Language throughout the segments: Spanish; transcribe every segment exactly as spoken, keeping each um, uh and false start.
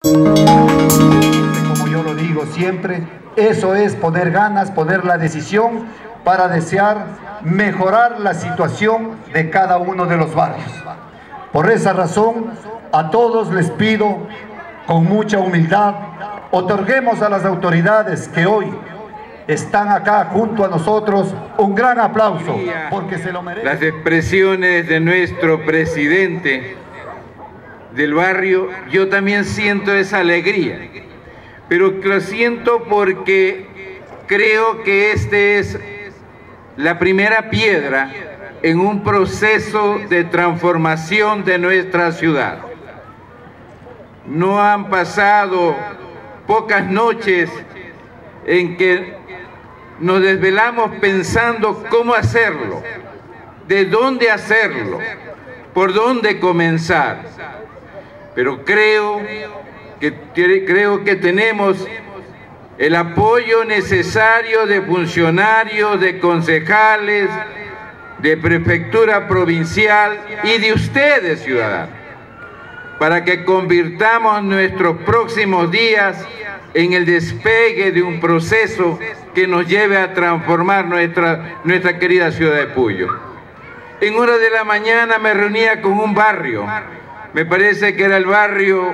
Como yo lo digo siempre, eso es poner ganas, poner la decisión para desear mejorar la situación de cada uno de los barrios. Por esa razón, a todos les pido, con mucha humildad, otorguemos a las autoridades que hoy están acá junto a nosotros un gran aplauso, porque se lo merecen. Las expresiones de nuestro presidente del barrio, yo también siento esa alegría, pero lo siento porque creo que este es la primera piedra en un proceso de transformación de nuestra ciudad. No han pasado pocas noches en que nos desvelamos pensando cómo hacerlo, de dónde hacerlo, por dónde comenzar. Pero creo que, creo que tenemos el apoyo necesario de funcionarios, de concejales, de prefectura provincial y de ustedes, ciudadanos, para que convirtamos nuestros próximos días en el despegue de un proceso que nos lleve a transformar nuestra, nuestra querida ciudad de Puyo. En hora de la mañana me reunía con un barrio, me parece que era el barrio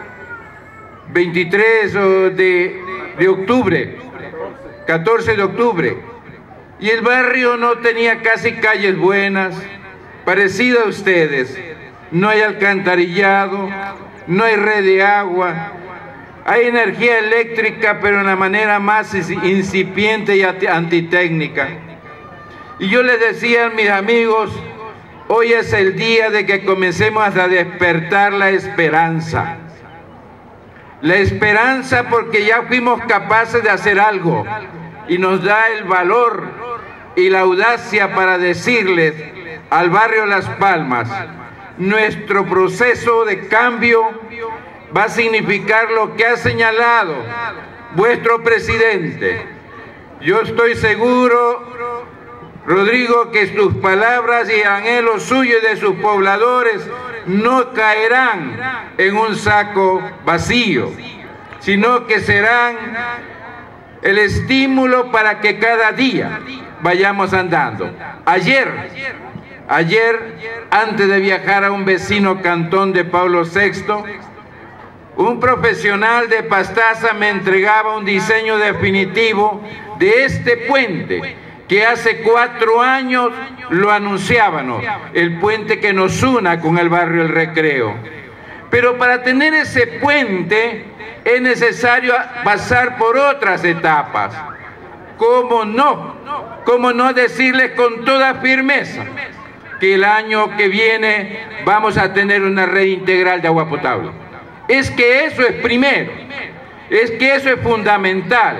veintitrés de, de octubre, catorce de octubre, y el barrio no tenía casi calles buenas, parecido a ustedes. No hay alcantarillado, no hay red de agua, hay energía eléctrica, pero de una manera más incipiente y antitécnica. Y yo les decía a mis amigos, hoy es el día de que comencemos a despertar la esperanza. La esperanza porque ya fuimos capaces de hacer algo y nos da el valor y la audacia para decirles al barrio Las Palmas, nuestro proceso de cambio va a significar lo que ha señalado vuestro presidente. Yo estoy seguro, Rodrigo, que sus palabras y anhelos suyos y de sus pobladores no caerán en un saco vacío, sino que serán el estímulo para que cada día vayamos andando. Ayer, ayer, antes de viajar a un vecino cantón de Pablo sexto, un profesional de Pastaza me entregaba un diseño definitivo de este puente que hace cuatro años lo anunciábamos, el puente que nos una con el barrio El Recreo. Pero para tener ese puente es necesario pasar por otras etapas. ¿Cómo no? ¿Cómo no decirles con toda firmeza que el año que viene vamos a tener una red integral de agua potable? Es que eso es primero, es que eso es fundamental.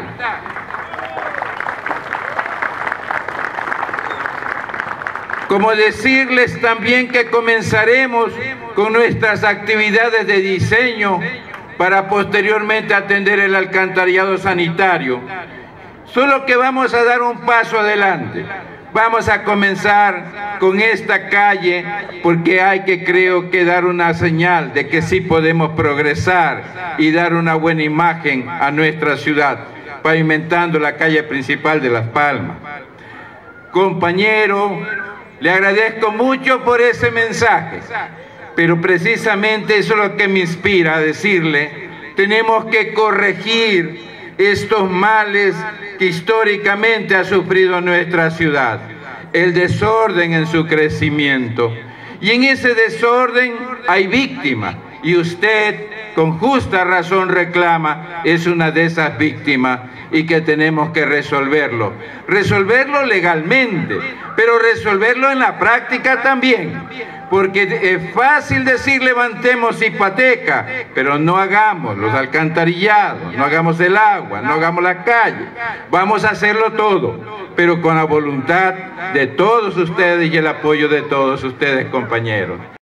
Como decirles también que comenzaremos con nuestras actividades de diseño para posteriormente atender el alcantarillado sanitario. Solo que vamos a dar un paso adelante. Vamos a comenzar con esta calle porque hay que, creo que, dar una señal de que sí podemos progresar y dar una buena imagen a nuestra ciudad, pavimentando la calle principal de Las Palmas. Compañero, le agradezco mucho por ese mensaje, pero precisamente eso es lo que me inspira a decirle, tenemos que corregir estos males que históricamente ha sufrido nuestra ciudad, el desorden en su crecimiento. Y en ese desorden hay víctimas, y usted con justa razón reclama, es una de esas víctimas y que tenemos que resolverlo. Resolverlo legalmente, pero resolverlo en la práctica también. Porque es fácil decir levantemos hipoteca, pero no hagamos los alcantarillados, no hagamos el agua, no hagamos la calle. Vamos a hacerlo todo, pero con la voluntad de todos ustedes y el apoyo de todos ustedes, compañeros.